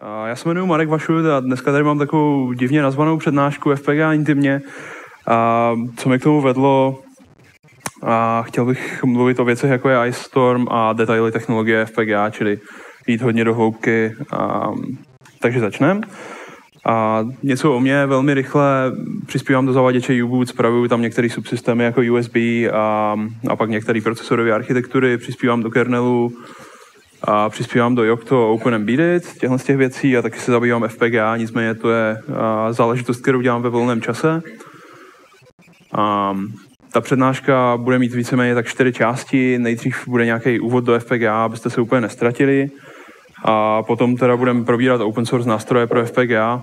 Já se jmenuji Marek Vašut a dneska tady mám takovou divně nazvanou přednášku FPGA intimně. Co mě k tomu vedlo, chtěl bych mluvit o věcech jako je Ice Storm a detaily technologie FPGA, čili jít hodně do hloubky. Takže začneme. Něco o mě velmi rychle. Přispívám do zavaděče U-Boot, spravuju tam některé subsystémy jako USB a pak některé procesorové architektury, přispívám do kernelu, a přispívám do Yocto, Open Embedded, těchto z těch věcí a taky se zabývám FPGA, nicméně to je záležitost, kterou dělám ve volném čase. Ta přednáška bude mít víceméně tak 4 části. Nejdřív bude nějaký úvod do FPGA, abyste se úplně nestratili. A potom teda budeme probírat open source nástroje pro FPGA.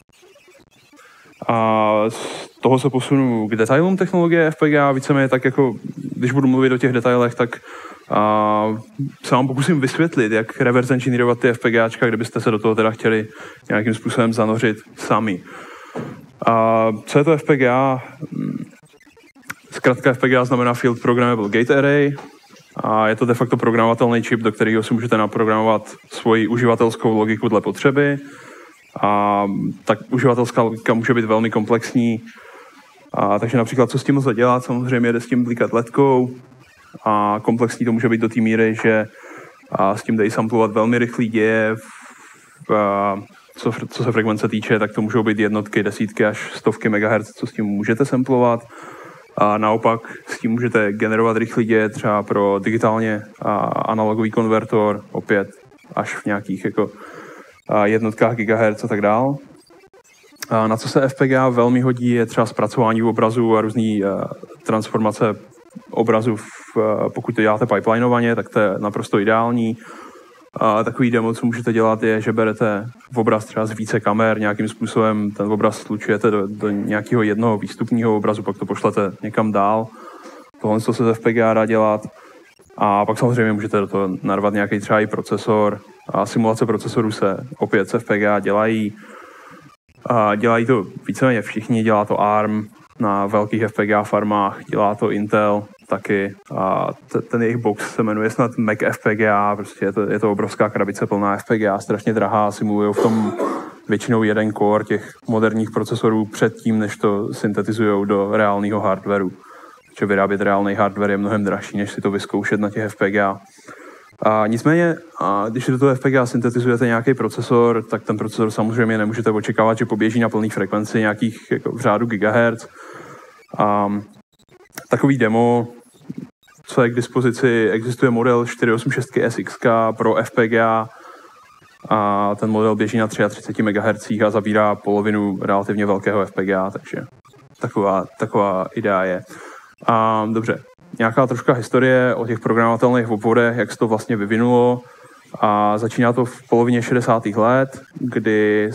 A z toho se posunu k detailům technologie FPGA, víceméně tak jako, když budu mluvit o těch detailech, tak se vám pokusím vysvětlit, jak reverse engineerovat ty FPGAčka, kdybyste se do toho teda chtěli nějakým způsobem zanořit sami. Co je to FPGA? Zkrátka FPGA znamená Field Programmable Gate Array a je to de facto programovatelný čip, do kterého si můžete naprogramovat svoji uživatelskou logiku dle potřeby. A tak uživatelská logika může být velmi komplexní. Takže například co s tím lze dělat, samozřejmě jde s tím blikat ledkou. A komplexní to může být do té míry, že s tím dají samplovat velmi rychlý děje. Co se frekvence týče, tak to můžou být jednotky, desítky až stovky MHz, co s tím můžete samplovat. A naopak s tím můžete generovat rychlý děje třeba pro digitálně analogový konvertor, opět až v nějakých jako jednotkách gigahertz a tak dál. Na co se FPGA velmi hodí, je třeba zpracování obrazu a různý transformace obrazu, pokud to děláte pipelinovaně, tak to je naprosto ideální. Takový demo, co můžete dělat, je, že berete obraz třeba z více kamer, nějakým způsobem ten obraz slučujete do nějakého jednoho výstupního obrazu, pak to pošlete někam dál. Tohle se z FPGA dá dělat. A pak samozřejmě můžete do toho narvat nějaký třeba i procesor. A simulace procesorů se opět z FPGA dělají. Dělají to víceméně všichni, dělá to ARM na velkých FPGA farmách, dělá to Intel taky. A ten jejich box se jmenuje snad Mac FPGA, prostě je to obrovská krabice plná FPGA, strašně drahá, simulují v tom většinou jeden core těch moderních procesorů předtím, než to syntetizují do reálného hardwareu. Protože vyrábět reálný hardware je mnohem dražší, než si to vyzkoušet na těch FPGA. Nicméně, když do toho FPGA syntetizujete nějaký procesor, tak ten procesor samozřejmě nemůžete očekávat, že poběží na plný frekvenci nějakých jako v řádu gigahertz. Takový demo, co je k dispozici, existuje model 486 SX pro FPGA a ten model běží na 33 MHz a zabírá polovinu relativně velkého FPGA, takže taková idea je. Dobře, nějaká troška historie o těch programovatelných obvodech, jak se to vlastně vyvinulo. Začíná to v polovině 60. let, kdy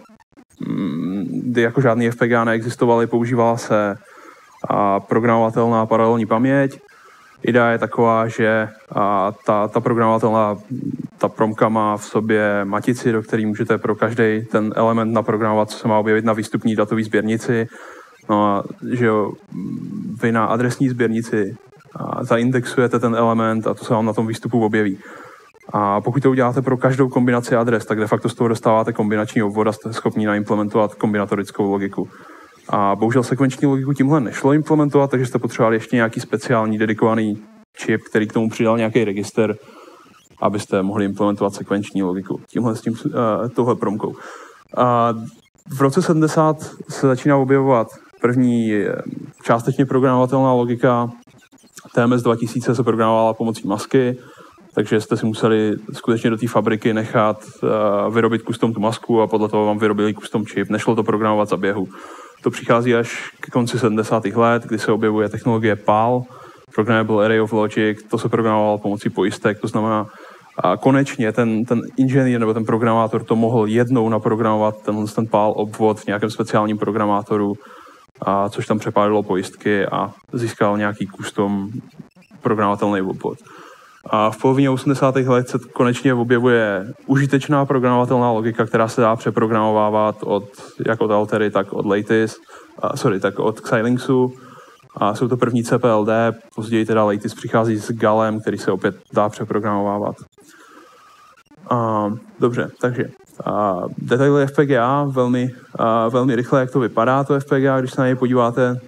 jako žádný FPGA neexistovaly, používala se programovatelná paralelní paměť. Idea je taková, že ta programovatelná, ta promka má v sobě matici, do které můžete pro každý ten element naprogramovat, co se má objevit na výstupní datové sběrnici. No a že jo, vy na adresní sběrnici zaindexujete ten element a to se vám na tom výstupu objeví. A pokud to uděláte pro každou kombinaci adres, tak de facto z toho dostáváte kombinační obvod a jste schopni naimplementovat kombinatorickou logiku. A bohužel sekvenční logiku tímhle nešlo implementovat, takže jste potřebovali ještě nějaký speciální dedikovaný čip, který k tomu přidal nějaký register, abyste mohli implementovat sekvenční logiku. Touhle promkou. V roce 70 se začíná objevovat první částečně programovatelná logika. TMS 2000 se programovala pomocí masky, takže jste si museli skutečně do té fabriky nechat vyrobit custom tu masku a podle toho vám vyrobili custom čip. Nešlo to programovat za běhu. To přichází až k konci 70. let, kdy se objevuje technologie PAL, Programmable Array of Logic, to se programovalo pomocí pojistek, to znamená, konečně ten inženýr nebo ten programátor to mohl jednou naprogramovat, ten PAL obvod v nějakém speciálním programátoru, což tam přepálilo pojistky a získal nějaký custom programovatelný obvod. A v polovině 80. let se konečně objevuje užitečná programovatelná logika, která se dá přeprogramovávat jak od Altery, tak od Lattice, tak od Xilinxu. A jsou to první CPLD, později teda Lattice přichází s Galem, který se opět dá přeprogramovávat. Dobře, takže Detaily FPGA, velmi rychle, jak to vypadá, to FPGA, když se na něj podíváte.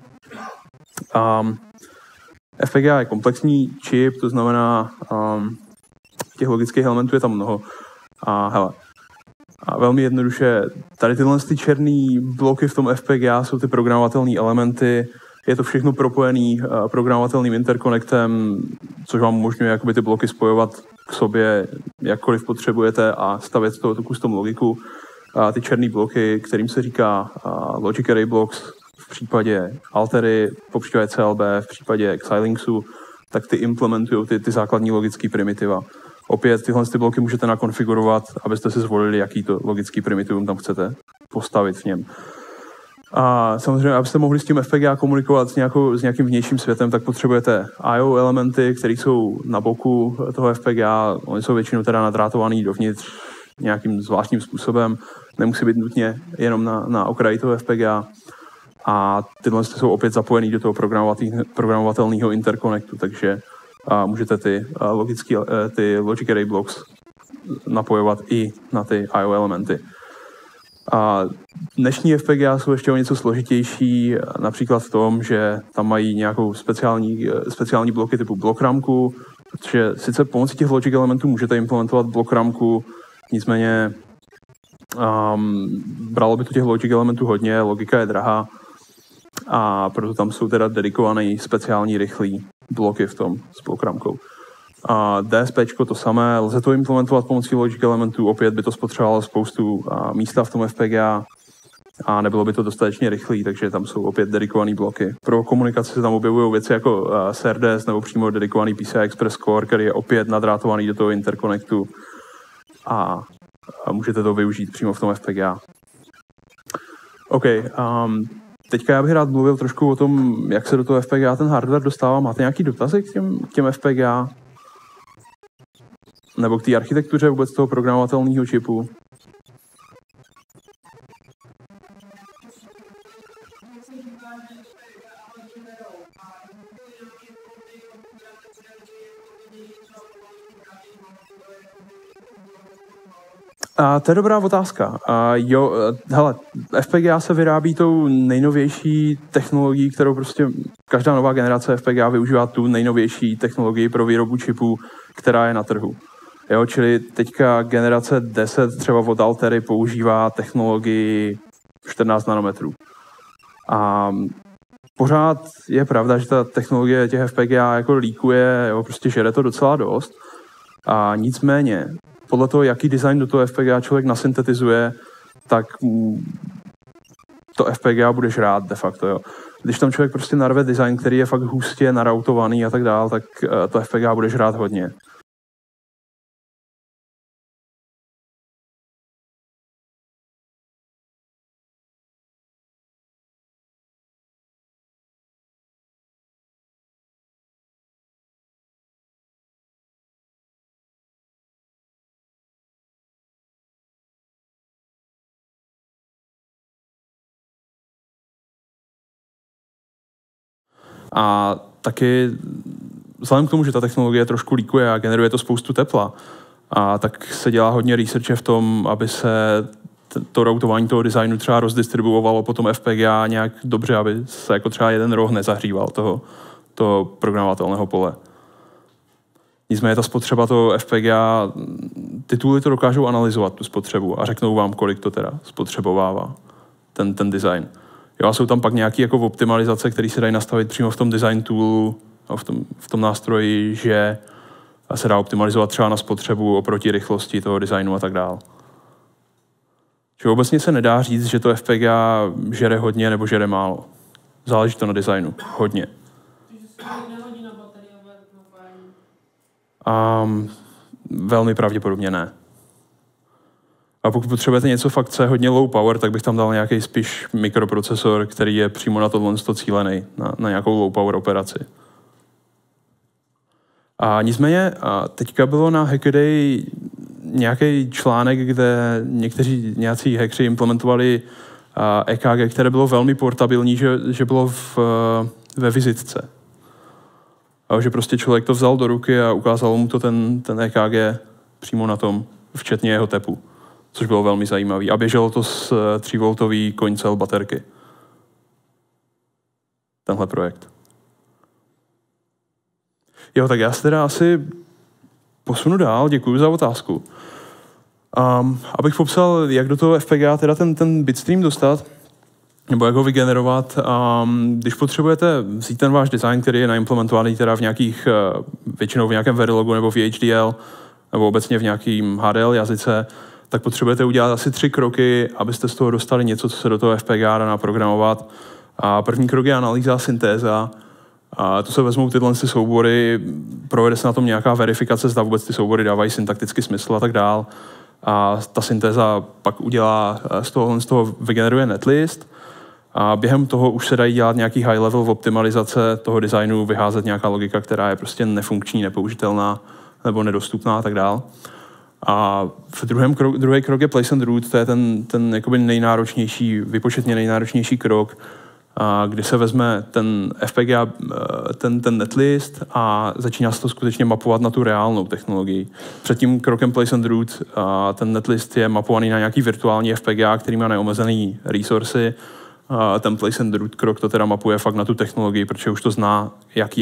FPGA je komplexní čip, to znamená, těch logických elementů je tam mnoho. A velmi jednoduše, tady tyhle černé bloky v tom FPGA jsou ty programovatelné elementy, je to všechno propojený programovatelným interkonektem, což vám umožňuje jakoby ty bloky spojovat k sobě, jakkoliv potřebujete a stavět z toho tu custom logiku. Ty černé bloky, kterým se říká Logic Array Blocks v případě Altery, po případě CLB, v případě Xilinxu, tak ty implementují ty základní logické primitiva. Opět tyhle bloky můžete nakonfigurovat, abyste si zvolili, jaký to logický primitivum tam chcete postavit v něm. A samozřejmě, abyste mohli s tím FPGA komunikovat s nějakým vnějším světem, tak potřebujete I/O elementy, které jsou na boku toho FPGA. Oni jsou většinou teda nadrátovaný dovnitř nějakým zvláštním způsobem. Nemusí být nutně jenom na okraji toho FPGA. A tyhle jsou opět zapojený do toho programovatelného interkonektu, takže můžete ty Logic Array Blocks napojovat i na ty I/O elementy. A dnešní FPGA jsou ještě o něco složitější, například v tom, že tam mají nějakou speciální bloky typu blokramku, protože sice pomocí těch logic elementů můžete implementovat blokramku, nicméně bralo by to těch logic elementů hodně, logika je drahá a proto tam jsou teda dedikované speciální rychlý bloky v tom s blokramkou. A DSPčko to samé, lze to implementovat pomocí logic elementů, opět by to spotřebovalo spoustu místa v tom FPGA a nebylo by to dostatečně rychlý, takže tam jsou opět dedikované bloky. Pro komunikaci se tam objevují věci jako SerDes nebo přímo dedikovaný PCI Express Core, který je opět nadrátovaný do toho interkonektu a můžete to využít přímo v tom FPGA. OK, teďka já bych rád mluvil trošku o tom, jak se do toho FPGA ten hardware dostává. Máte nějaký dotazy k těm FPGA? Nebo k té architektuře vůbec toho programovatelného čipu? To je dobrá otázka. Hele, FPGA se vyrábí tou nejnovější technologií, kterou prostě každá nová generace FPGA využívá tu nejnovější technologii pro výrobu čipů, která je na trhu. Jo, čili teďka generace 10 třeba od Altery používá technologii 14 nanometrů. A pořád je pravda, že ta technologie těch FPGA jako líkuje, jo, prostě žere to docela dost. A nicméně, podle toho, jaký design do toho FPGA člověk nasyntetizuje, tak to FPGA bude žrát de facto. Jo. Když tam člověk prostě narve design, který je fakt hustě narautovaný a tak dál, tak to FPGA bude žrát hodně. A taky vzhledem k tomu, že ta technologie trošku líkuje a generuje to spoustu tepla, a tak se dělá hodně researche v tom, aby se to routování toho designu třeba rozdistribuovalo po tom FPGA nějak dobře, aby se jako třeba jeden roh nezahříval toho programovatelného pole. Nicméně ta spotřeba toho FPGA, ty tooly to dokážou analyzovat, tu spotřebu, a řeknou vám, kolik to teda spotřebovává, ten design. Jo, a jsou tam pak nějaké jako optimalizace, které se dají nastavit přímo v tom design toolu, v tom nástroji, že se dá optimalizovat třeba na spotřebu oproti rychlosti toho designu a tak dále. Čili obecně se nedá říct, že to FPGA žere hodně nebo žere málo. Záleží to na designu. Hodně. Velmi pravděpodobně ne. A pokud potřebujete něco fakt, co je hodně low power, tak bych tam dal nějaký spíš mikroprocesor, který je přímo na tohle cílený, na nějakou low power operaci. A nicméně teďka bylo na Hackaday nějaký článek, kde nějací hackři implementovali EKG, které bylo velmi portabilní, že bylo ve vizitce. A že prostě člověk to vzal do ruky a ukázal mu to ten EKG přímo na tom, včetně jeho tepu. což bylo velmi zajímavé. A běželo to s 3V coin cell baterky. Tenhle projekt. Jo, tak já se teda asi posunu dál, děkuji za otázku. Abych popsal, jak do toho FPGA teda ten bitstream dostat, nebo jak ho vygenerovat. Když potřebujete vzít ten váš design, který je naimplementovaný teda v nějakých, většinou v nějakém Verilogu nebo v HDL, nebo obecně v nějakým HDL jazyce, tak potřebujete udělat asi 3 kroky, abyste z toho dostali něco, co se do toho FPGA dá naprogramovat. První krok je analýza a syntéza. Tu se vezmou tyhle soubory, provede se na tom nějaká verifikace, zda vůbec ty soubory dávají syntaktický smysl a tak dál. A ta syntéza pak udělá, z toho vygeneruje netlist. A během toho už se dají dělat nějaký high-level optimalizace toho designu, vyházet nějaká logika, která je prostě nefunkční, nepoužitelná nebo nedostupná a tak dál. A druhý krok je place and route, to je ten jakoby nejnáročnější, vypočetně nejnáročnější krok, kdy se vezme ten FPGA, ten netlist a začíná se to skutečně mapovat na tu reálnou technologii. Před tím krokem place and route ten netlist je mapovaný na nějaký virtuální FPGA, který má neomezený resursy. Ten place and route krok to teda mapuje fakt na tu technologii, protože už to zná, jaký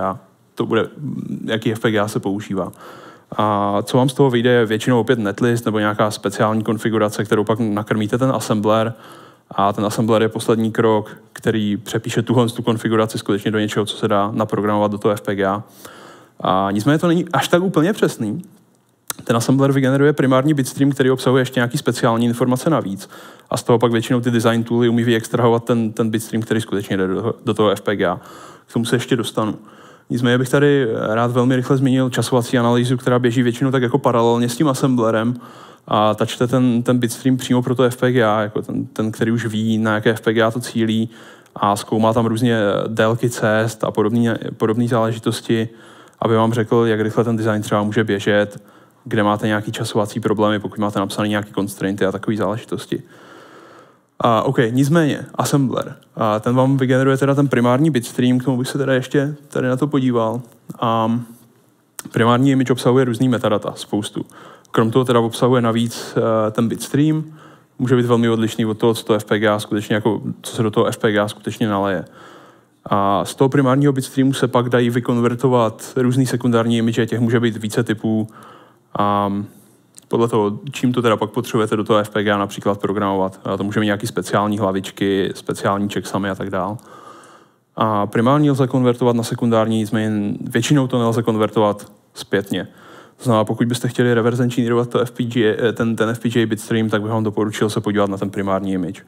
FPGA se používá. A co vám z toho vyjde, je většinou opět netlist nebo nějaká speciální konfigurace, kterou pak nakrmíte ten assembler. A ten assembler je poslední krok, který přepíše tu konfiguraci skutečně do něčeho, co se dá naprogramovat do toho FPGA. A nicméně to není až tak úplně přesný. Ten assembler vygeneruje primární bitstream, který obsahuje ještě nějaký speciální informace navíc. A z toho pak většinou ty design tooly umí vyextrahovat ten bitstream, který skutečně jde do toho FPGA. K tomu se ještě dostanu. Nicméně bych tady rád velmi rychle zmínil časovací analýzu, která běží většinou tak jako paralelně s tím assemblerem. A tačte ten bitstream přímo pro to FPGA, jako ten, který už ví, na jaké FPGA to cílí a zkoumá tam různě délky cest a podobné záležitosti, aby vám řekl, jak rychle ten design třeba může běžet, kde máte nějaký časovací problémy, pokud máte napsané nějaké constrainty a takové záležitosti. Nicméně, assembler. Ten vám vygeneruje teda ten primární bitstream, k tomu bych se teda ještě tady na to podíval. Primární image obsahuje různý metadata, spoustu. Krom toho teda obsahuje navíc ten bitstream, může být velmi odlišný od toho, co se do toho FPGA skutečně naleje. A z toho primárního bitstreamu se pak dají vykonvertovat různý sekundární image, těch může být více typů. Podle toho, čím to teda pak potřebujete do toho FPGA například programovat. To může mít nějaké speciální hlavičky, speciální checksamy a tak dál. A primární lze konvertovat na sekundární, nicméně většinou to nelze konvertovat zpětně. To znamená, pokud byste chtěli reverse engineerovat ten FPGA bitstream, tak bych vám doporučil se podívat na ten primární image.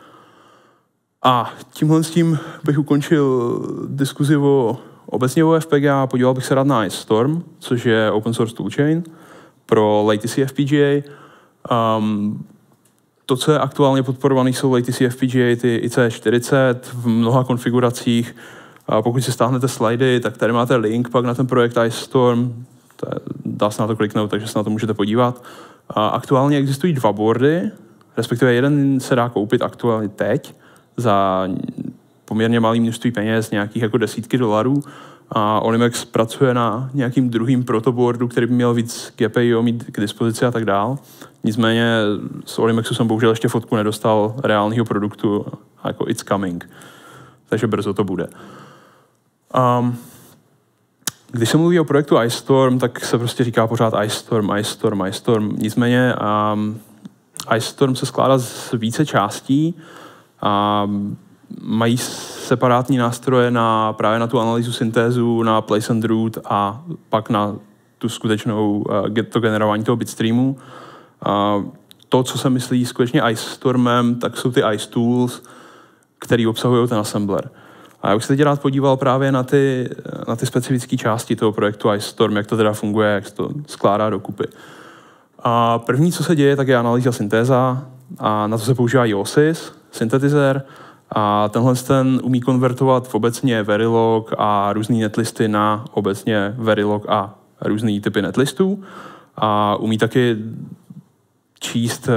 A tímhle s tím bych ukončil diskuzi obecně o FPGA. Podíval bych se rád na Ice Storm, což je open source toolchain pro latency FPGA. To, co je aktuálně podporované, jsou latency FPGA, ty IC40 v mnoha konfiguracích. Pokud si stáhnete slidy, tak tady máte link pak na ten projekt Ice Storm. Dá se na to kliknout, takže se na to můžete podívat. Aktuálně existují 2 boardy, respektive jeden se dá koupit aktuálně teď za poměrně malé množství peněz, nějakých jako desítky $. A Olimex pracuje na nějakým druhým protoboardu, který by měl víc GPIO mít k dispozici a tak dál. Nicméně z Olimexu jsem bohužel ještě fotku nedostal reálného produktu, jako it's coming. Takže brzo to bude. Když se mluví o projektu Ice Storm, tak se prostě říká pořád Ice Storm. Nicméně Ice Storm se skládá z více částí a mají separátní nástroje právě na tu analýzu syntézu, na place and route a pak na tu skutečnou to generování toho bitstreamu. To, co se myslí skutečně Ice Stormem, tak jsou ty Ice Tools, který obsahují ten assembler. A já bych se teď rád podíval právě na ty specifické části toho projektu Ice Storm, jak to teda funguje, jak se to skládá dokupy. A první, co se děje, tak je analýza syntéza a na to se používá IOSIS, syntetizer, a tenhle umí konvertovat obecně Verilog a různý netlisty na obecně Verilog a různý typy netlistů. A umí taky číst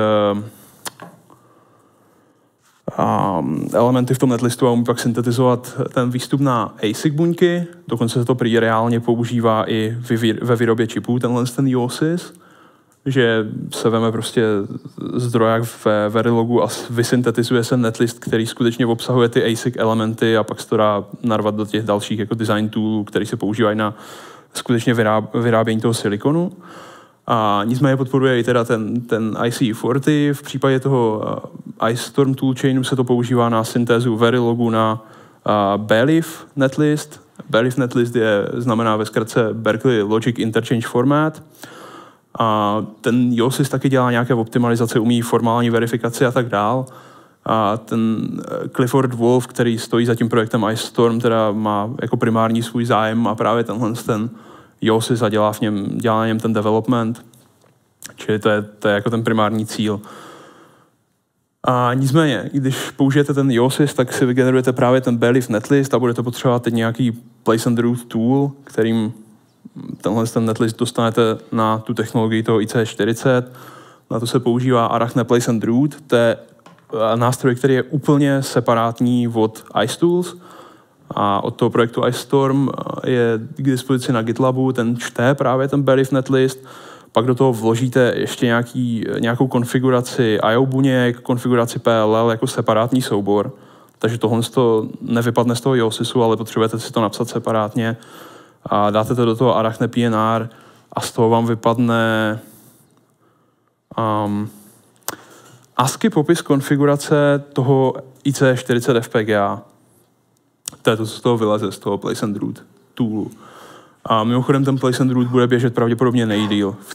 elementy v tom netlistu a umí pak syntetizovat ten výstup na ASIC buňky. Dokonce se to prý reálně používá i ve výrobě čipů, ten IOSIS, že se veme prostě zdroják ve Verilogu a vysyntetizuje se netlist, který skutečně obsahuje ty ASIC elementy a pak se to dá narvat do těch dalších jako design toolů, které se používají na skutečně vyrábění toho silikonu. A nicméně podporuje i teda ten IC40. V případě toho Ice Storm toolchainu se to používá na syntézu Verilogu na Belief netlist. Belief netlist znamená ve zkratce Berkeley Logic Interchange Format. A ten YOSIS taky dělá nějaké optimalizace, umí formální verifikaci a tak dál. A ten Clifford Wolf, který stojí za tím projektem Ice Storm, teda má jako primární svůj zájem a právě ten YOSIS a dělá na něm ten development. Čili to je jako ten primární cíl. A nicméně, když použijete ten YOSIS, tak si vygenerujete právě ten Belief netlist a budete potřebovat teď nějaký place and route tool, kterým ten netlist dostanete na tu technologii toho IC40. Na to se používá Arachne Place and Route. To je nástroj, který je úplně separátní od IceTools. A od toho projektu Ice Storm je k dispozici na GitLabu, ten čte právě ten Belief netlist. Pak do toho vložíte ještě nějakou konfiguraci IO buněk, konfiguraci PLL jako separátní soubor. Takže tohle nevypadne z toho YOSISu, ale potřebujete si to napsat separátně. A dáte to do toho Arachne PNR a z toho vám vypadne ASCII popis konfigurace toho IC40 FPGA. To je to, co z toho vyleze, z toho Place and Route toolu. A mimochodem ten Place and Route bude běžet pravděpodobně nejdýl v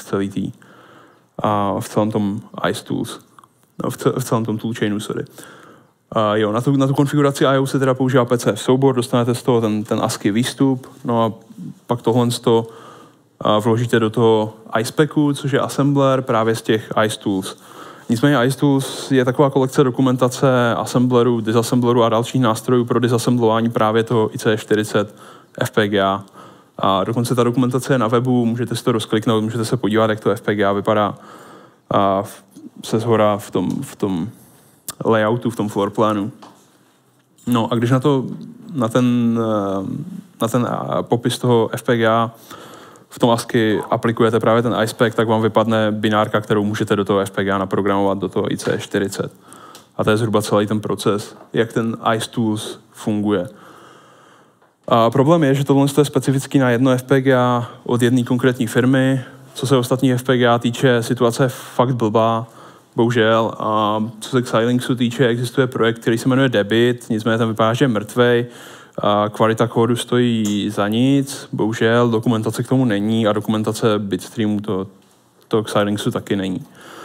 celém tom IceTools. No, v celém tom toolchainu, sorry. Na tu konfiguraci IO se teda používá PCF soubor, dostanete z toho ten ASCII výstup, no a pak tohle vložíte do toho iSpecu, což je assembler právě z těch IceTools. Nicméně IceTools je taková kolekce dokumentace assemblerů, disassemblerů a dalších nástrojů pro disassemblování právě toho IC40 FPGA. A dokonce ta dokumentace je na webu, můžete si to rozkliknout, můžete se podívat, jak to FPGA vypadá se shora v tom layoutu, v tom floorplánu. No a když na ten popis toho FPGA v tom ASCII aplikujete právě ten iSpec, tak vám vypadne binárka, kterou můžete do toho FPGA naprogramovat do toho IC40. A to je zhruba celý ten proces, jak ten IceTools funguje. A problém je, že tohle je specifický na jedno FPGA od jedné konkrétní firmy. Co se ostatní FPGA týče, situace je fakt blbá, bohužel. A co se Xilinxu týče, existuje projekt, který se jmenuje Debit, nicméně tam vypadá, že je mrtvej. A kvalita kódu stojí za nic, bohužel, dokumentace k tomu není a dokumentace Bitstreamu to Xilinxu taky není.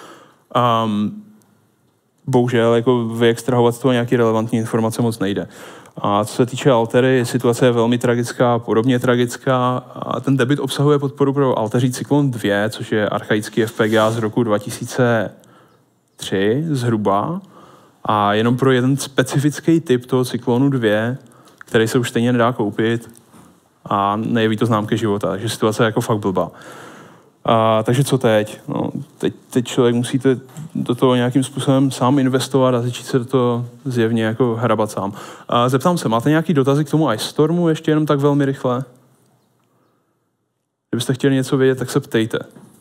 Bohužel, jako vyextrahovat z toho nějaké relevantní informace moc nejde. A co se týče Altery, situace je velmi tragická, podobně tragická. A ten Debit obsahuje podporu pro Altery Cyclone 2, což je archaický FPGA z roku 2003 zhruba. A jenom pro jeden specifický typ toho Cyclonu 2, který se už stejně nedá koupit a nejeví to známky života. Takže situace je jako fakt blbá. Takže co teď? No, teď člověk musíte do toho nějakým způsobem sám investovat a začít se do toho zjevně jako hrabat sám. Zeptám se, máte nějaký dotazy k tomu Ice Stormu ještě jenom tak velmi rychle? Kdybyste chtěli něco vědět, tak se ptejte.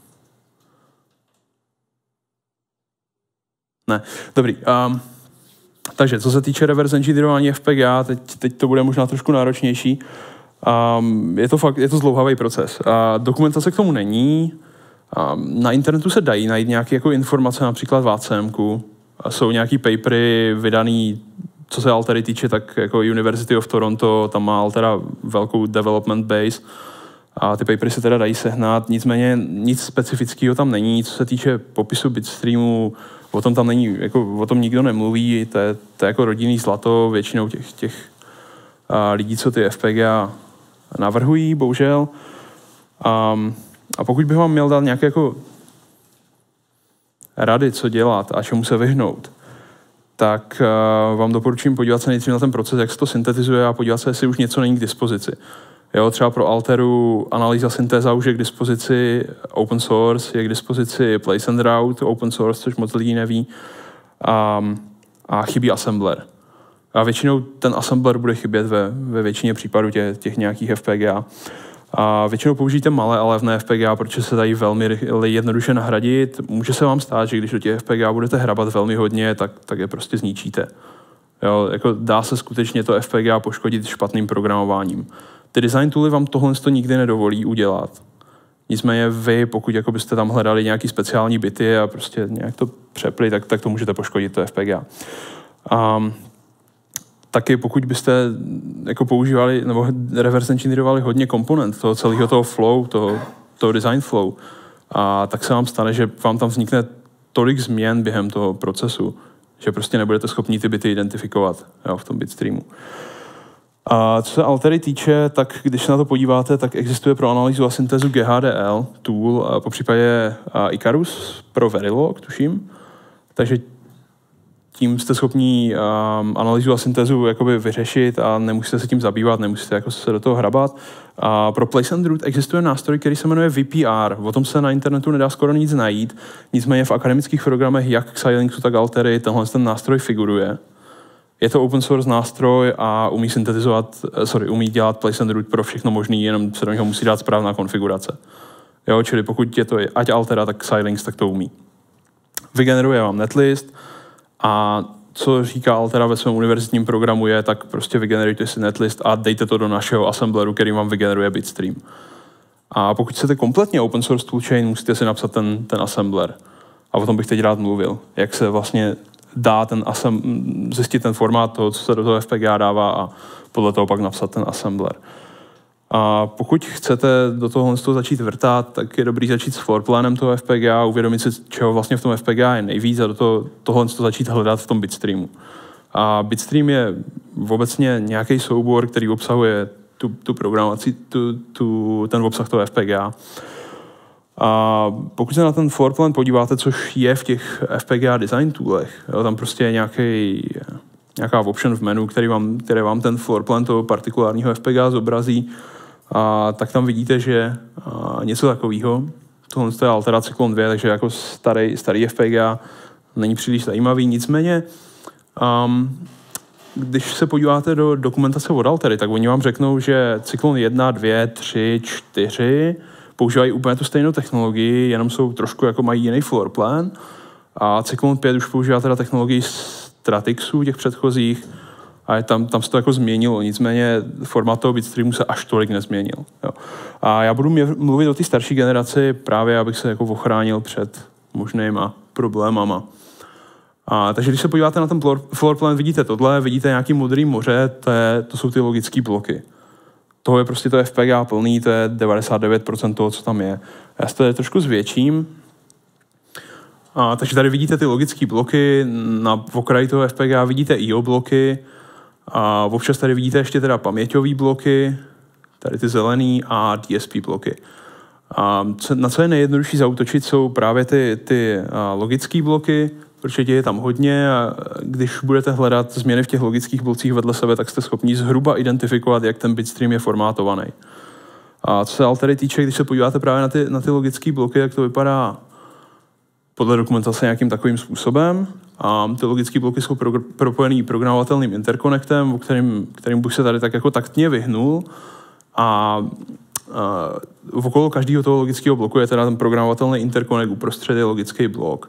Ne, dobrý. Takže co se týče reverse engineerování FPGA, teď to bude možná trošku náročnější. Je to zdlouhavý proces. Dokumentace k tomu není. Na internetu se dají najít nějaké jako informace, například v ACMku. Jsou nějaký papery vydaný, co se Altery týče, tak jako University of Toronto, tam má Altera velkou development base. A ty papery se teda dají sehnat, nicméně nic specifického tam není. Co se týče popisu Bitstreamu, o tom tam není, jako o tom nikdo nemluví, to je jako rodinný zlato většinou těch lidí, co ty FPGA navrhují, bohužel. A pokud bych vám měl dát nějaké jako rady, co dělat a čemu se vyhnout, tak vám doporučím podívat se nejdřív na ten proces, jak se to syntetizuje a podívat se, jestli už něco není k dispozici. Jo, třeba pro Alteru analýza syntéza už je k dispozici open source, je k dispozici place and route open source, což moc lidí neví, a chybí assembler. A většinou ten assembler bude chybět ve většině případů těch nějakých FPGA. A většinou použijte malé a levné FPGA, protože se dají velmi jednoduše nahradit. Může se vám stát, že když do těch FPGA budete hrabat velmi hodně, tak je prostě zničíte. Jo, jako dá se skutečně to FPGA poškodit špatným programováním. Ty design tooly vám tohle nikdy nedovolí udělat. Nicméně vy, pokud jako byste tam hledali nějaký speciální bity a prostě nějak to přepli, tak to můžete poškodit, to FPGA. Taky pokud byste jako používali nebo reverse engineerovali hodně komponent toho celého toho flow, toho design flow, tak se vám stane, že vám tam vznikne tolik změn během toho procesu, že prostě nebudete schopni ty bity identifikovat, jo, v tom bitstreamu. A co se Altery týče, tak když se na to podíváte, tak existuje pro analýzu a syntézu GHDL tool, po případě Icarus pro Verilog, tuším. Takže tím jste schopni analýzu a syntézu jakoby vyřešit a nemusíte se tím zabývat, nemusíte jako se do toho hrabat. A pro Place and Route existuje nástroj, který se jmenuje VPR. O tom se na internetu nedá skoro nic najít. Nicméně v akademických programech, jak Xilinxu, tak Altery, ten nástroj figuruje. Je to open source nástroj a umí dělat Place and Route pro všechno možný, jenom se do něho musí dát správná konfigurace. Jo, čili pokud je to ať Altera, tak Xilinx, tak to umí. Vygeneruje vám netlist a co říká Altera ve svém univerzitním programu je, tak prostě vygenerujte si netlist a dejte to do našeho assembleru, který vám vygeneruje bitstream. A pokud chcete kompletně open source toolchain, musíte si napsat ten assembler. A o tom bych teď rád mluvil. Jak se vlastně dá zjistit ten formát toho, co se do toho FPGA dává a podle toho pak napsat ten assembler. A pokud chcete do toho začít vrtat, tak je dobrý začít s floorplanem toho FPGA, uvědomit si, čeho vlastně v tom FPGA je nejvíc a do toho začít hledat v tom bitstreamu. A bitstream je obecně nějaký soubor, který obsahuje tu programaci, ten obsah toho FPGA. A pokud se na ten floorplan podíváte, což je v těch FPGA design toolech, jo, tam prostě je nějaká option v menu, které vám ten floorplan toho partikulárního FPGA zobrazí, tak tam vidíte, že něco takového, tohle je Altera Cyclone 2, takže jako starý FPGA není příliš zajímavý, nicméně když se podíváte do dokumentace od Altery, tak oni vám řeknou, že Cyclone 1, 2, 3, 4 používají úplně tu stejnou technologii, jenom jsou trošku jako mají jiný floorplan. A Cyclone 5 už používá teda technologii Stratixu, těch předchozích, a tam se to jako změnilo, nicméně formát toho bitstreamu se až tolik nezměnil. Jo. A já budu mluvit o té starší generaci právě, abych se jako ochránil před možnýma problémama. Takže když se podíváte na ten floorplan, vidíte tohle, vidíte nějaký modrý moře, to jsou ty logické bloky. Toho je prostě to FPGA plný, to je 99% toho, co tam je. Já si to trošku zvětším. Takže tady vidíte ty logické bloky, na okraji toho FPGA vidíte IO bloky, a občas tady vidíte ještě teda paměťové bloky, tady ty zelený a DSP bloky. Na co je nejjednodušší zaútočit, jsou právě ty logické bloky, protože je tam hodně a když budete hledat změny v těch logických blocích vedle sebe, tak jste schopni zhruba identifikovat, jak ten bitstream je formátovaný. A co se Altery týče, když se podíváte právě na ty logické bloky, tak to vypadá podle dokumentace nějakým takovým způsobem. A ty logické bloky jsou propojený programovatelným interkonektem, kterým bych se tady tak jako taktně vyhnul. A okolo každého toho logického bloku je teda ten programovatelný interkonekt, uprostřed je logický blok.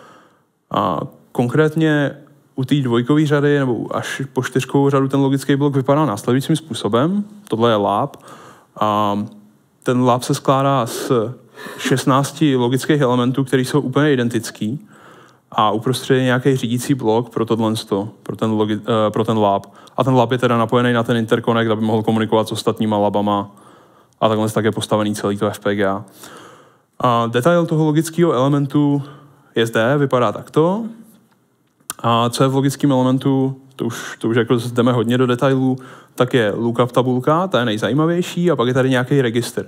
A konkrétně u té dvojkové řady nebo až po čtyřkovou řadu ten logický blok vypadá následujícím způsobem. Tohle je lab. A ten lab se skládá z 16 logických elementů, které jsou úplně identický. A uprostřed je nějaký řídící blok pro pro ten lab. A ten lab je teda napojený na ten interconnect, aby mohl komunikovat s ostatníma labama. A takhle tak je postavený celý to FPGA. A detail toho logického elementu je zde, vypadá takto. A co je v logickém elementu, to už jako jdeme hodně do detailů, tak je lookup tabulka, ta je nejzajímavější, a pak je tady nějaký registr.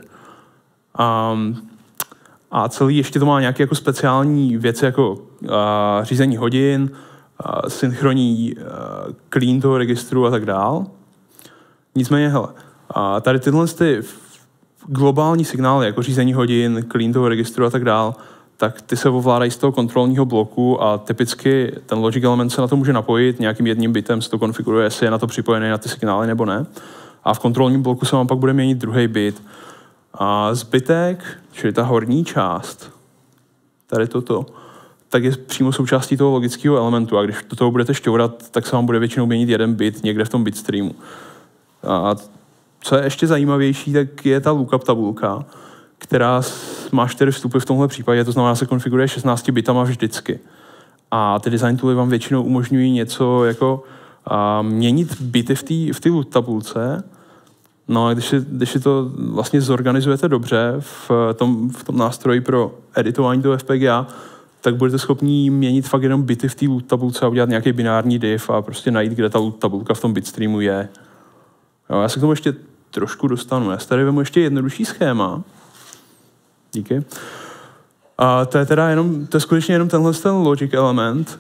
A celý ještě to má nějaké jako speciální věci, jako řízení hodin, synchronní clean toho registru a tak dál. Nicméně, hele, tady tyhle globální signály, jako řízení hodin, clean toho registru a tak dál, tak ty se ovládají z toho kontrolního bloku a typicky ten logic element se na to může napojit, nějakým jedním bitem se to konfiguruje, jestli je na to připojený na ty signály nebo ne. A v kontrolním bloku se vám pak bude měnit druhý bit. A zbytek, čili ta horní část, tady toto, tak je přímo součástí toho logického elementu. A když do toho budete šťourat, tak se vám bude většinou měnit jeden bit někde v tom bitstreamu. A co je ještě zajímavější, tak je ta lookup tabulka, která má 4 vstupy v tomhle případě, to znamená, se konfiguruje 16 bitama vždycky. A ty design tooly vám většinou umožňují něco jako měnit bity v té loot tabulce. No a když si to vlastně zorganizujete dobře v tom nástroji pro editování toho FPGA, tak budete schopni měnit fakt jenom bity v té loot tabulce a udělat nějaký binární div a prostě najít, kde ta loot tabulka v tom bitstreamu je. Jo, já se k tomu ještě trošku dostanu. Já tady vemu ještě jednodušší schéma. Díky. A to je teda to je skutečně jenom tenhle ten logic element.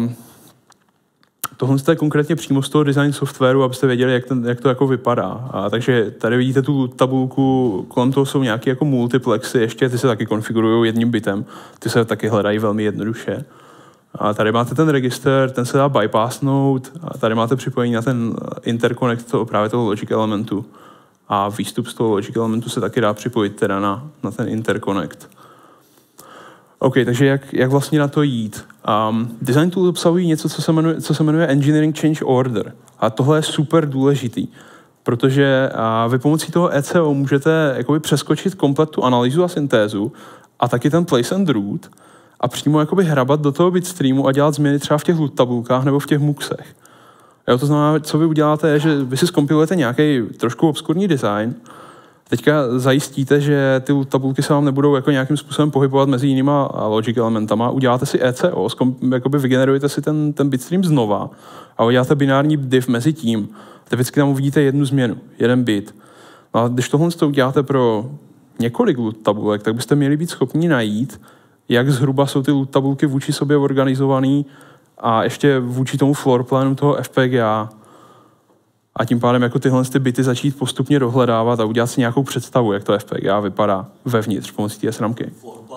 Tohle je konkrétně přímo z toho design softwaru, abyste věděli, jak to jako vypadá. Takže tady vidíte tu tabulku, kolem toho jsou nějaké jako multiplexy, ještě ty se taky konfigurují jedním bitem. Ty se taky hledají velmi jednoduše. A tady máte ten register, ten se dá bypassnout. A tady máte připojení na ten interconnect právě toho logic elementu. A výstup z toho logic elementu se taky dá připojit teda na ten interconnect. OK, takže jak vlastně na to jít? Design tools obsahují něco, co se jmenuje Engineering Change Order. A tohle je super důležitý, protože vy pomocí toho ECO můžete jakoby přeskočit komplet tu analýzu a syntézu a taky ten place and route a přímo jakoby hrabat do toho bitstreamu a dělat změny třeba v těch loot tabulkách nebo v těch muxech. Jo, to znamená, co vy uděláte, je, že vy si zkompilujete nějaký trošku obskurní design, teďka zajistíte, že ty tabulky se vám nebudou jako nějakým způsobem pohybovat mezi jinýma logic elementama. Uděláte si ECO, jakoby vygenerujete si ten bitstream znova a uděláte binární div mezi tím. Typicky tam uvidíte jednu změnu, jeden bit. No a když tohle uděláte pro několik loot tabulek, tak byste měli být schopni najít, jak zhruba jsou ty loot tabulky vůči sobě organizovaný a ještě vůči tomu floorplanu toho FPGA. A tím pádem jako tyhle bity začít postupně dohledávat a udělat si nějakou představu, jak to FPGA vypadá vevnitř pomocí té SRAMky.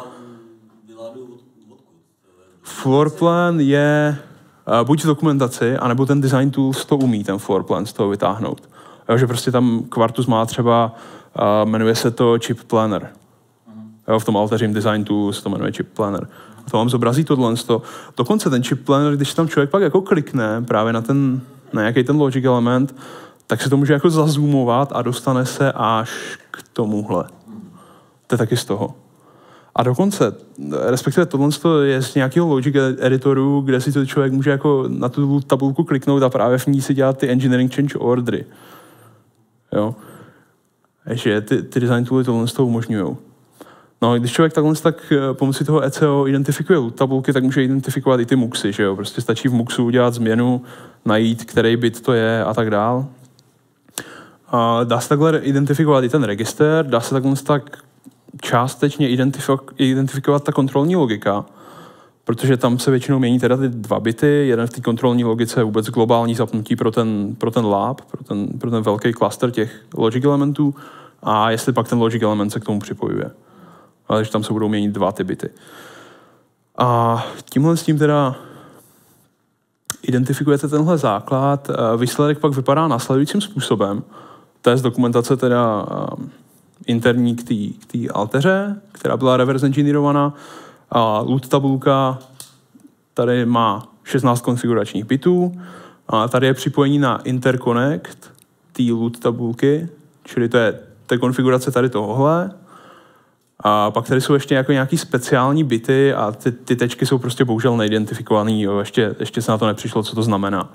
Floorplan je buď v dokumentaci, anebo ten design tools to umí, ten floorplan z toho vytáhnout. Jo, že prostě tam Quartus má třeba, jmenuje se to chip planner. Jo, v tom Altarim design tools to jmenuje chip planner. To vám zobrazí tohle. Dokonce ten chip planner, když tam člověk pak jako klikne právě na nějaký ten logic element, tak se to může jako zazoomovat a dostane se až k tomuhle. To je taky z toho. A dokonce, respektive tohle je z nějakého logic editoru, kde si to člověk může jako na tu tabulku kliknout a právě v ní si dělat ty engineering change ordery. Jo? Takže ty design tooly tohle umožňují. No, když člověk tak pomocí toho ECO identifikuje tabulky, tak může identifikovat i ty muxy, že jo? Prostě stačí v muxu udělat změnu, najít, který bit to je a tak dál. A dá se takhle identifikovat i ten register, dá se tak částečně identifikovat ta kontrolní logika, protože tam se většinou mění teda ty 2 bity, jeden v té kontrolní logice je vůbec globální zapnutí pro ten lab, pro ten velký cluster těch logic elementů a jestli pak ten logic element se k tomu připojuje. Ale že tam se budou měnit 2 ty bity. A tímhle s tím teda identifikujete tenhle základ. Výsledek pak vypadá následujícím způsobem. To je z dokumentace teda interní k té Alteře, která byla reverse engineerovaná. A loot tabulka tady má 16 konfiguračních bitů. A tady je připojení na interconnect té loot tabulky, čili to je konfigurace tady tohohle. A pak tady jsou ještě jako nějaký speciální bity a ty tečky jsou prostě bohužel neidentifikovaný. Jo. Ještě se na to nepřišlo, co to znamená.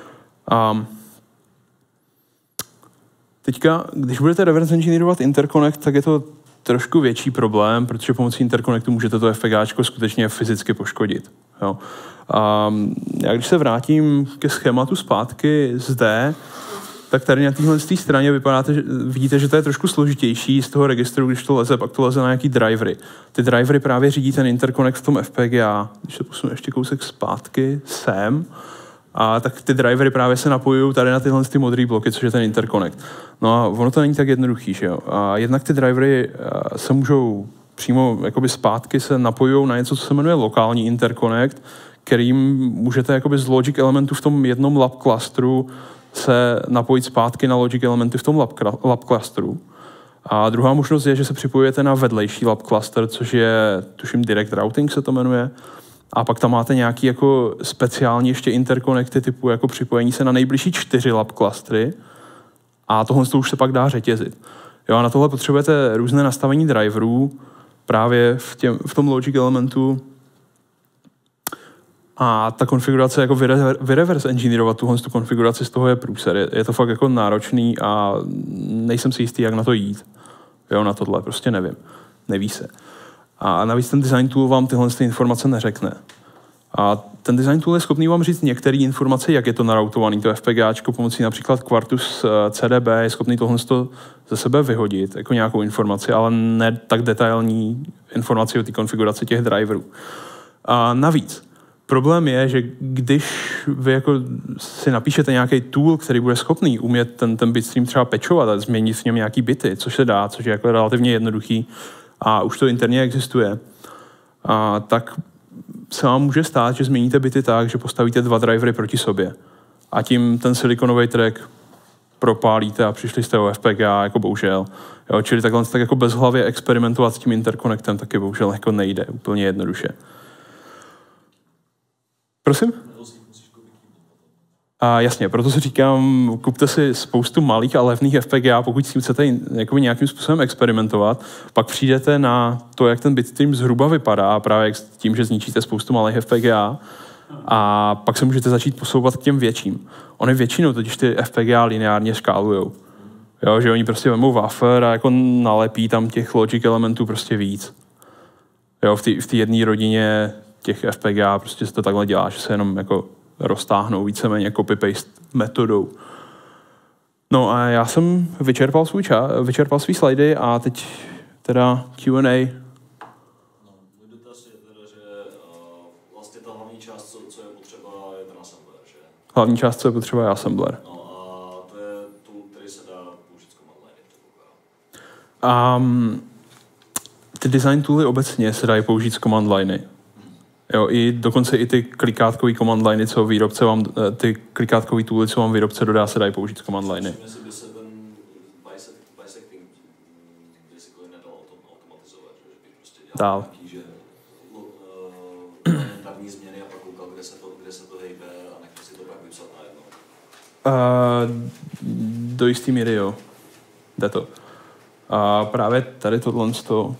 Teďka, když budete reverse engineerovat interconnect, tak je to trošku větší problém, protože pomocí interconnectu můžete to FPGAčko skutečně fyzicky poškodit. Jo. Já když se vrátím ke schématu zpátky zde, tak tady na téhle straně vidíte, že to je trošku složitější z toho registru, když to leze, pak to leze na nějaký drivery. Ty drivery právě řídí ten interconnect v tom FPGA. Když se posunu ještě kousek zpátky sem, tak ty drivery právě se napojují tady na tyhle modré bloky, což je ten interconnect. No a ono to není tak jednoduchý, že jo. A jednak ty drivery se můžou přímo jakoby zpátky se napojují na něco, co se jmenuje lokální interconnect, kterým můžete jakoby z logic elementu v tom jednom lab clusteru se napojit zpátky na logic elementy v tom lab clusteru. A druhá možnost je, že se připojujete na vedlejší lab cluster, což je, tuším, direct routing se to jmenuje. A pak tam máte nějaký jako speciální ještě interkonekty typu jako připojení se na nejbližší 4 lab clustery a tohle už se pak dá řetězit. Jo, a na tohle potřebujete různé nastavení driverů právě v tom logic elementu a ta konfigurace, jako vyreverse engineerovat tu konfiguraci z toho je průser. Je to fakt jako náročný a nejsem si jistý, jak na to jít. Jo, na tohle prostě nevím. Neví se. A navíc ten design tool vám tyhle informace neřekne. A ten design tool je schopný vám říct některé informace, jak je to naroutované, to FPGAčko pomocí například Quartus CDB je schopný tohle ze sebe vyhodit, jako nějakou informaci, ale ne tak detailní informaci o té konfiguraci těch driverů. A navíc, problém je, že když vy jako si napíšete nějaký tool, který bude schopný umět ten bitstream třeba patchovat a změnit v něm nějaký bity, což se dá, což je jako relativně jednoduchý a už to interně existuje, tak se vám může stát, že změníte bity tak, že postavíte 2 drivery proti sobě. A tím ten silikonový track propálíte a přišli jste o FPGA, jako bohužel. Jo, čili takhle tak jako bezhlavě experimentovat s tím interkonektem taky bohužel jako nejde úplně jednoduše. Prosím? A jasně, proto si říkám, kupte si spoustu malých a levných FPGA, pokud si chcete nějakým způsobem experimentovat, pak přijdete na to, jak ten bitstream zhruba vypadá, právě tím, že zničíte spoustu malých FPGA a pak se můžete začít posouvat k těm větším. Ony většinou totiž ty FPGA lineárně škálujou. Jo, že oni prostě vemou wafer a jako nalepí tam těch logic elementů prostě víc. Jo, v té jedné rodině těch FPGA prostě se to takhle dělá, že se jenom jako roztáhnou víceméně copy-paste metodou. No a já jsem vyčerpal svý slidy a teď teda Q&A. Můj dotaz je teda, že vlastně ta hlavní část, co je potřeba, je ten assembler, že? Hlavní část, co je potřeba, je assembler. No a to je tool, který se dá použít z command line, ty design tooly obecně se dají použít z command liney. Jo, dokonce i ty klikátkový command liney, co výrobce vám, ty klikátkový tooly, co vám výrobce dodá, se dají použít z command liney. Myslím, že se ten bisecting basically nedal automatizovat, že bych prostě dělal nějaký, že elementární změny a pak koukal, kde se to hejbe a nechci si to pak vypsat najednou. Do jistý míry, jo. Jde to. A právě tady toto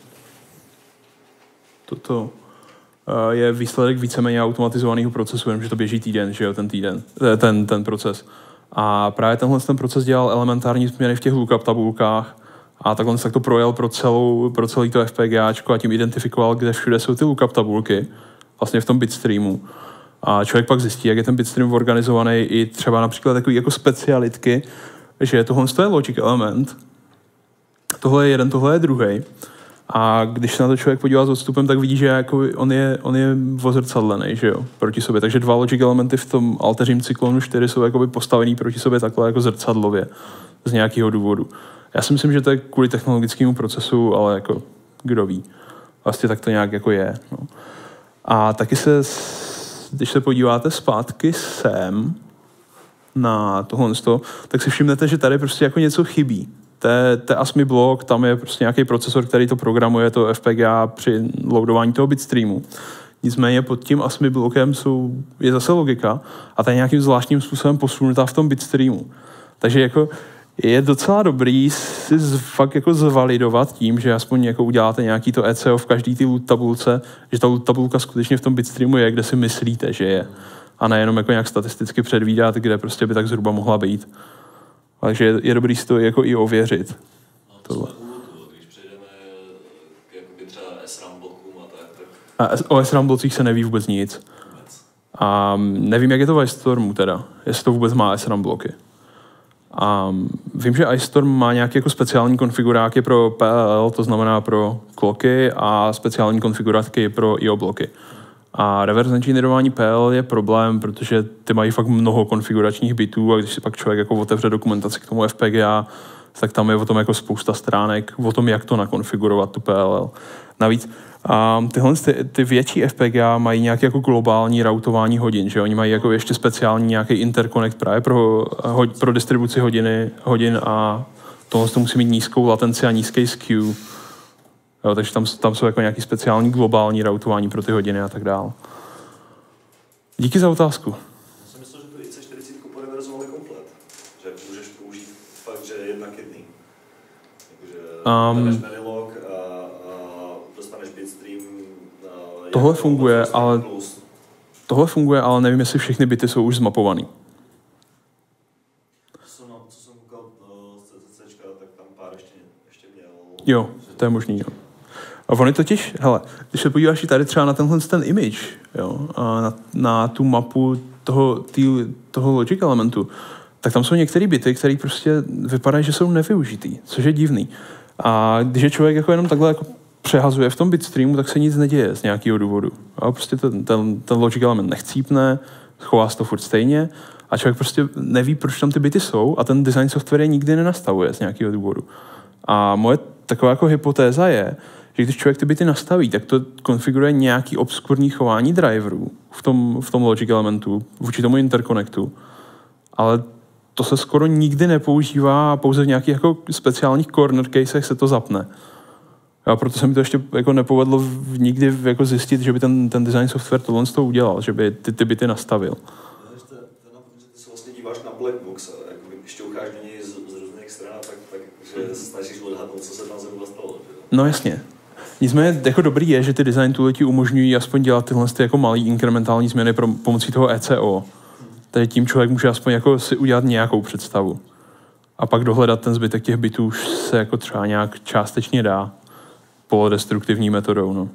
je výsledek víceméně automatizovaného procesu, jenomže to běží týden, že jo, ten proces. A právě tenhle proces dělal elementární změny v těch lookup tabulkách a takhle tak to projel pro celý to FPGAčko a tím identifikoval, kde všude jsou ty lookup tabulky, vlastně v tom bitstreamu. A člověk pak zjistí, jak je ten bitstream organizovaný i třeba například takový jako specialitky, že tohle je logic element, tohle je jeden, tohle je druhý. A když se na to člověk podívá s odstupem, tak vidí, že jako on je ozrcadlený, že jo, proti sobě. Takže 2 logic elementy v tom Altařím cyklonu 4 jsou jakoby postavený proti sobě takhle jako zrcadlově z nějakého důvodu. Já si myslím, že to je kvůli technologickému procesu, ale jako kdo ví. Vlastně tak to nějak jako je. No. A taky když se podíváte zpátky sem na tohle, tak si všimnete, že tady prostě jako něco chybí. To ASMI blok, tam je prostě nějaký procesor, který to programuje, to FPGA při loadování toho bitstreamu. Nicméně pod tím ASMI blokem je zase logika a ta je nějakým zvláštním způsobem posunutá v tom bitstreamu. Takže jako je docela dobrý si fakt jako zvalidovat tím, že aspoň jako uděláte nějaký to ECO v každý té loot tabulce, že ta loot tabulka skutečně v tom bitstreamu je, kde si myslíte, že je. A nejenom jako nějak statisticky předvídat, kde prostě by tak zhruba mohla být. Takže je dobrý si to jako i ověřit. Když přejdeme k třeba SRAM blokům a tak. O SRAM blocích se neví vůbec nic. A nevím, jak je to v iStormu teda, jestli to vůbec má SRAM bloky. A vím, že iStorm má nějaké jako speciální konfiguráky pro PLL, to znamená pro kloky a speciální konfiguráky pro IO bloky. A reverse engineerování PL je problém, protože ty mají fakt mnoho konfiguračních bitů a když si pak člověk jako otevře dokumentaci k tomu FPGA, tak tam je o tom jako spousta stránek, o tom, jak to nakonfigurovat tu PLL. Navíc ty větší FPGA mají nějaké jako globální routování hodin, že oni mají jako ještě speciální nějaký interconnect právě pro distribuci hodin a tohle to musí mít nízkou latenci a nízký skew. Jo, takže tam jsou jako nějaký speciální globální routování pro ty hodiny a tak dále. Díky za otázku. Já jsem myslel, že tu IC40 poreverzovali komplet. Že můžeš použít fakt, že jednak jedný. Jakože dostaneš Verilog a dostaneš bitstream. Tohle funguje, ale nevím, jestli všechny bity jsou už zmapovaný. Co jsem koukal z CCCčka, tak tam pár ještě měl. Jo, to je možný, jo. A oni totiž, hele, když se podíváš tady třeba na ten image, jo, a na tu mapu toho logic elementu, tak tam jsou některé bity, které prostě vypadají, že jsou nevyužitý, což je divný. A když je člověk jako jenom takhle jako přehazuje v tom bitstreamu, tak se nic neděje z nějakého důvodu. A prostě ten logic element nechcípne, chová se to furt stejně a člověk prostě neví, proč tam ty bity jsou a ten design software je nikdy nenastavuje z nějakého důvodu. A moje taková jako hypotéza je, že když člověk ty bity nastaví, tak to konfiguruje nějaký obskurní chování driverů v tom logic elementu vůči tomu interconnectu, ale to se skoro nikdy nepoužívá a pouze v nějakých jako speciálních corner casech se to zapne. A proto se mi to ještě jako nepovedlo nikdy jako zjistit, že by ten design software tohle z toho udělal, že by ty bity nastavil. Ty se vlastně díváš na black box a jako když šťoucháš do něj z různých stran, tak že se snažíš odhadnout, co se tam zemu stalo. No jasně. Nicméně jako dobrý je, že ty design tooly ti umožňují aspoň dělat tyhle jako malý inkrementální změny pomocí toho ECO. Takže tím člověk může aspoň jako si udělat nějakou představu. A pak dohledat ten zbytek těch bitů už se jako třeba nějak částečně dá polodestruktivní metodou. No.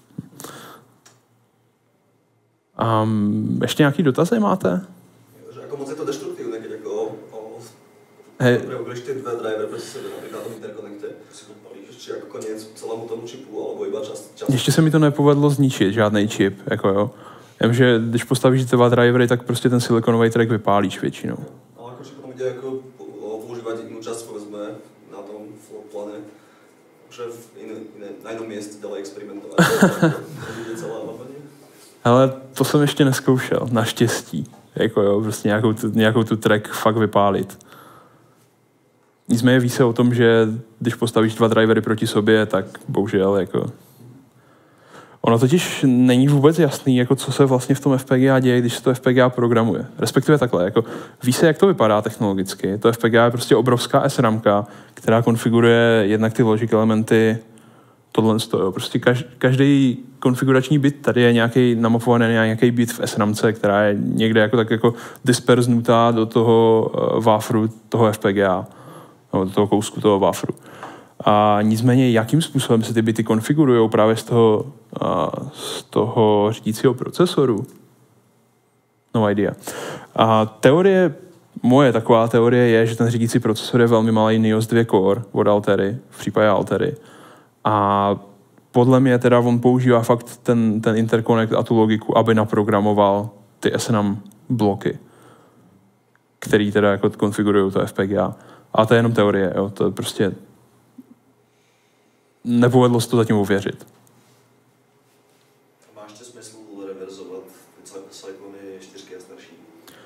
Ještě nějaký dotazy máte? Že jako moc je to destruktivné, když jako když ty dva drivery prostě sebe například na tom interkonektě si podpalíš, či jako konec celému tomu čipu, alebo iba čas. Ještě se mi to nepovedlo zničit, žádný čip, jako jo. Vím, že když postavíš dva drivery, tak prostě ten silikonový track vypálíš většinou. No jako či potom jde jako používat jinou část, povedzme, na tom pláne, že na jinom místě dělají experimentovat. Ale to jsem ještě neskoušel, naštěstí. Jako jo, prostě nějakou tu track fakt vypálit. Nicméně ví se o tom, že když postavíš dva drivery proti sobě, tak bohužel jako... Ono totiž není vůbec jasný, jako co se vlastně v tom FPGA děje, když se to FPGA programuje. Respektive takhle, jako ví se, jak to vypadá technologicky. To FPGA je prostě obrovská SRAMka, která konfiguruje jednak ty logic elementy, tohle stojí. Prostě každý konfigurační bit tady je nějaký namapovaný nějaký bit v SRAMce, která je někde jako tak jako disperznutá do toho wafru toho FPGA, nebo do toho kousku toho wafru. A nicméně, jakým způsobem se ty bity konfigurují právě z toho řídícího procesoru? No idea. A moje taková teorie je, že ten řídící procesor je velmi malý NIOS 2 core od Altery, v případě Altery. A podle mě teda on používá fakt ten interconnect a tu logiku, aby naprogramoval ty SNAM bloky, který teda jako konfigurují to FPGA. A to je jenom teorie, jo, to je prostě nepovedlo se to zatím uvěřit. Má ještě smysl reverzovat cyklony 4 a starší?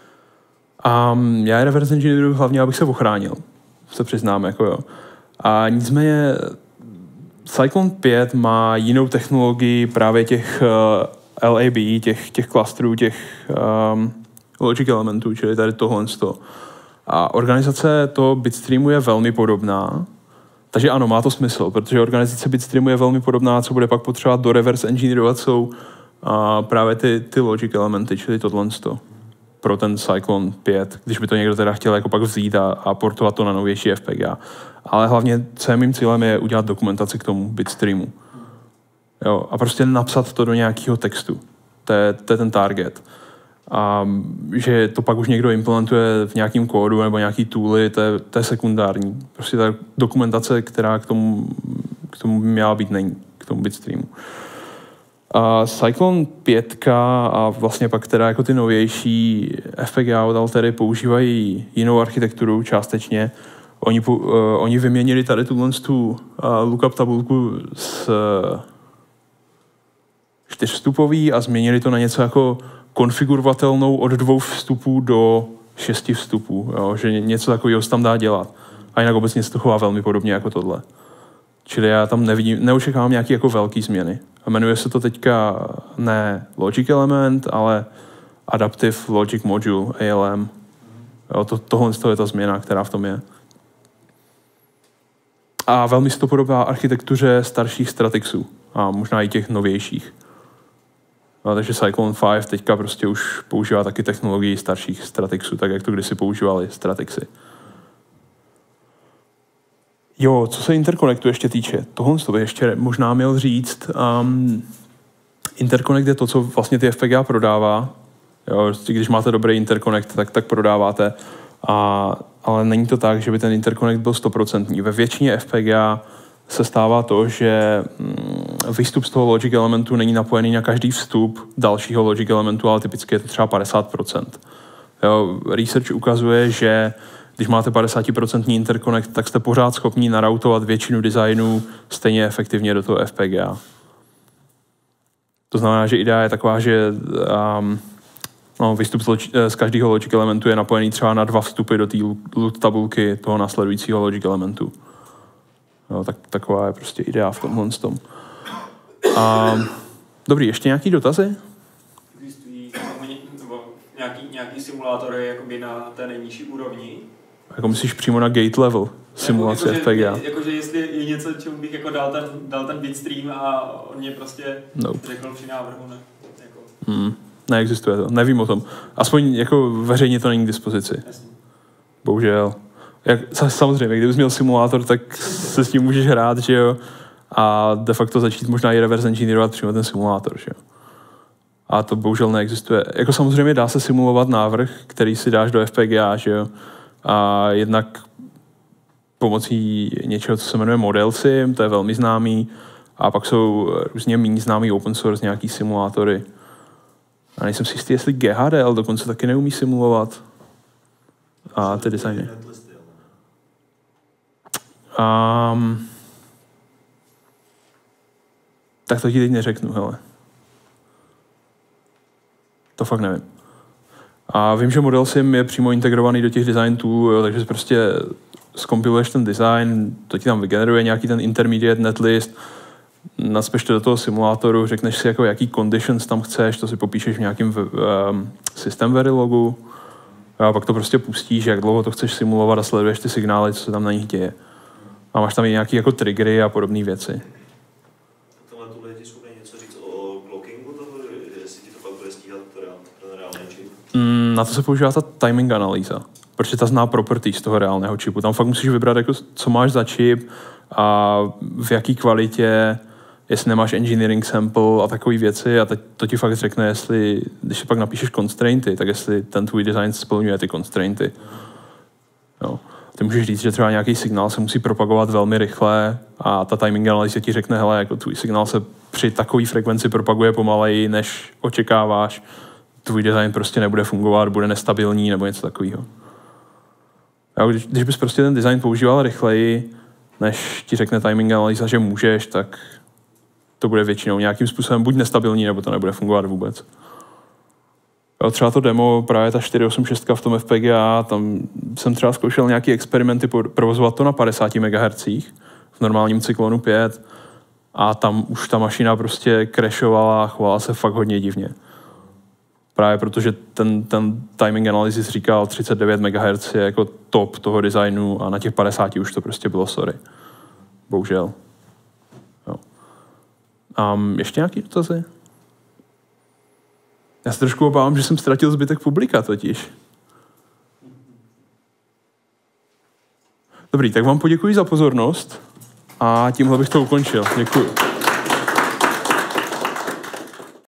Já reverse engineeruju hlavně, abych se ochránil, se přiznám, jako jo. A nicméně Cyclone 5 má jinou technologii právě těch LAB, těch klastrů, těch logic elementů, čili tady tohle. A organizace toho bitstreamu je velmi podobná, takže ano, má to smysl, protože organizace bitstreamu je velmi podobná, co bude pak potřebovat do reverse engineerovat jsou právě ty logic elementy, čili tohle pro ten Cyclone 5, když by to někdo teda chtěl jako pak vzít a portovat to na novější FPGA. Ale hlavně, co je mým cílem, je udělat dokumentaci k tomu bitstreamu. Jo, a prostě napsat to do nějakého textu. To je ten target. A že to pak už někdo implementuje v nějakém kódu nebo nějaký tooly, to je sekundární. Prostě ta dokumentace, která k tomu by měla být, není, k tomu bitstreamu. A Cyclone 5 a vlastně pak teda jako ty novější FPGA od Altery používají jinou architekturu částečně. Oni vyměnili tady tu lookup tabulku z 4vstupový a změnili to na něco jako konfigurovatelnou od 2 vstupů do 6 vstupů, jo, že něco takového se tam dá dělat. A jinak obecně se to chová velmi podobně jako tohle. Čili já tam neočekávám nějaké jako velké změny. A jmenuje se to teďka ne Logic Element, ale Adaptive Logic Module, ALM. Jo, tohle je ta změna, která v tom je. A velmi se to podobá architektuře starších Stratixů a možná i těch novějších. No, takže Cyclone 5 teďka prostě už používá taky technologii starších Stratixů, tak jak to kdysi používali Stratixy. Jo, co se interkonektu ještě týče, tohle bych ještě možná měl říct. Interconnect je to, co vlastně ty FPGA prodává. Jo, když máte dobrý interconnect, tak prodáváte. Ale není to tak, že by ten interconnect byl 100%. Ve většině FPGA se stává to, že výstup z toho logic elementu není napojený na každý vstup dalšího logic elementu, ale typicky je to třeba 50%. Jo, research ukazuje, že když máte 50% interconnect, tak jste pořád schopni naroutovat většinu designů stejně efektivně do toho FPGA. To znamená, že idea je taková, že výstup z každého logic elementu je napojený třeba na 2 vstupy do té loot tabulky toho následujícího logic elementu. No, taková je prostě idea v tomhle tom. Dobrý, ještě nějaký dotazy? Existují nějaký simulátory jakoby na té nejnižší úrovni? Jako myslíš přímo na gate level simulace FPGA? Jakože jestli je něco, čemu bych jako dal ten bitstream a on mě prostě řekl při návrhu, ne? Jako. Neexistuje to, nevím o tom. Aspoň jako veřejně to není k dispozici. Jasně. Bohužel. Samozřejmě, kdybys měl simulátor, tak se s tím můžeš hrát, že jo? A de facto začít možná i reverse engineerovat přímo ten simulátor, že jo? A to bohužel neexistuje. Jako samozřejmě dá se simulovat návrh, který si dáš do FPGA, že jo? A jednak pomocí něčeho, co se jmenuje Model Sim, to je velmi známý. A pak jsou různě méně známý open source nějaký simulátory. A nejsem si jistý, jestli GHDL dokonce taky neumí simulovat. A ty designy. Tak to ti teď neřeknu, hele. To fakt nevím. A vím, že Model Sim je přímo integrovaný do těch design toolů, jo, takže prostě zkompiluješ ten design, to ti tam vygeneruje nějaký ten intermediate netlist, nacpeš to do toho simulátoru, řekneš si, jako, jaký conditions tam chceš, to si popíšeš v nějakém system verilogu a pak to prostě pustíš, jak dlouho to chceš simulovat a sleduješ ty signály, co se tam na nich děje. A máš tam i nějaké jako triggery a podobné věci. Tohle tu lidi schopný něco říct o clockingu toho, jestli ti to pak bude stíhat ten reálný čip? Na to se používá ta timing analýza, protože ta zná properties z toho reálného čipu. Tam fakt musíš vybrat, jako, co máš za čip a v jaký kvalitě, jestli nemáš engineering sample a takové věci a to ti fakt řekne, jestli, když si pak napíšeš constrainty, tak jestli ten tvůj design splňuje ty constrainty. Jo. Ty můžeš říct, že třeba nějaký signál se musí propagovat velmi rychle a ta timing analýza ti řekne, hele, jako tvůj signál se při takové frekvenci propaguje pomaleji, než očekáváš. Tvůj design prostě nebude fungovat, bude nestabilní nebo něco takového. Když bys prostě ten design používal rychleji, než ti řekne timing analýza, že můžeš, tak to bude většinou nějakým způsobem buď nestabilní, nebo to nebude fungovat vůbec. Jo, třeba to demo, právě ta 486 v tom FPGA, tam jsem třeba zkoušel nějaký experimenty provozovat to na 50 MHz v normálním cyklonu 5 a tam už ta mašina prostě crashovala a chovala se fakt hodně divně. Právě protože ten timing analysis říkal 39 MHz je jako top toho designu a na těch 50 už to prostě bylo sorry. Bohužel. Jo. Ještě nějaký dotazy? Já se trošku obávám, že jsem ztratil zbytek publika totiž. Dobrý, tak vám poděkuji za pozornost a tímhle bych to ukončil. Děkuji.